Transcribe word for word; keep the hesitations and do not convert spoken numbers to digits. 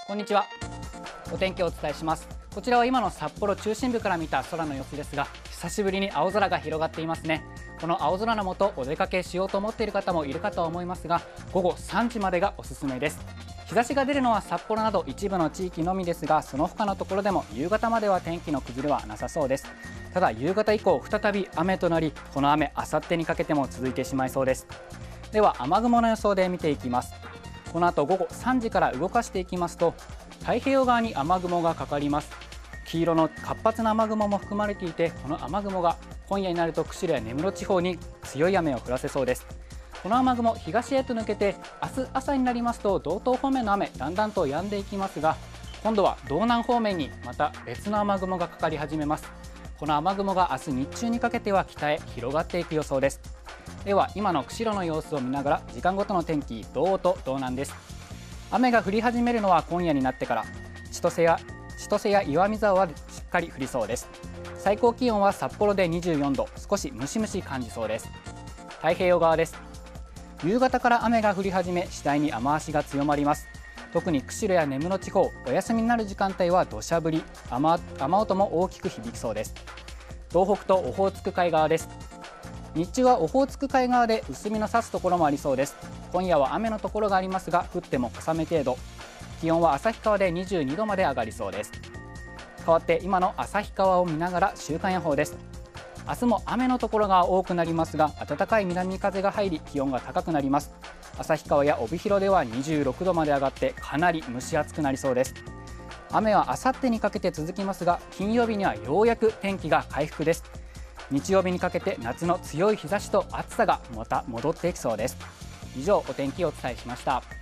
こんにちは。お天気をお伝えします。こちらは今の札幌中心部から見た空の様子ですが、久しぶりに青空が広がっていますね。この青空の下、お出かけしようと思っている方もいるかと思いますが、午後さんじまでがおすすめです。日差しが出るのは札幌など一部の地域のみですが、その他のところでも夕方までは天気の崩れはなさそうです。ただ夕方以降再び雨となり、この雨あさってにかけても続いてしまいそうです。では雨雲の予想で見ていきます。この後午後さんじから動かしていきますと、太平洋側に雨雲がかかります。黄色の活発な雨雲も含まれていて、この雨雲が今夜になると釧路や根室地方に強い雨を降らせそうです。この雨雲東へと抜けて、明日朝になりますと道東方面の雨だんだんと止んでいきますが、今度は道南方面にまた別の雨雲がかかり始めます。この雨雲が明日日中にかけては北へ広がっていく予想です。では今の釧路の様子を見ながら時間ごとの天気、道央と道南です。雨が降り始めるのは今夜になってから、千歳や千歳や岩見沢はしっかり降りそうです。最高気温は札幌でにじゅうよんど、少しムシムシ感じそうです。太平洋側です。夕方から雨が降り始め、次第に雨足が強まります。特に釧路や根室地方、お休みになる時間帯は土砂降り、雨、雨音も大きく響きそうです。東北とオホーツク海側です。日中はオホーツク海側で薄日の差すところもありそうです。今夜は雨のところがありますが、降っても小雨程度。気温は旭川でにじゅうにどまで上がりそうです。変わって今の旭川を見ながら週間予報です。明日も雨のところが多くなりますが、暖かい南風が入り気温が高くなります。旭川や帯広ではにじゅうろくどまで上がってかなり蒸し暑くなりそうです。雨はあさってにかけて続きますが、金曜日にはようやく天気が回復です。日曜日にかけて夏の強い日差しと暑さがまた戻っていきそうです。以上、お天気をお伝えしました。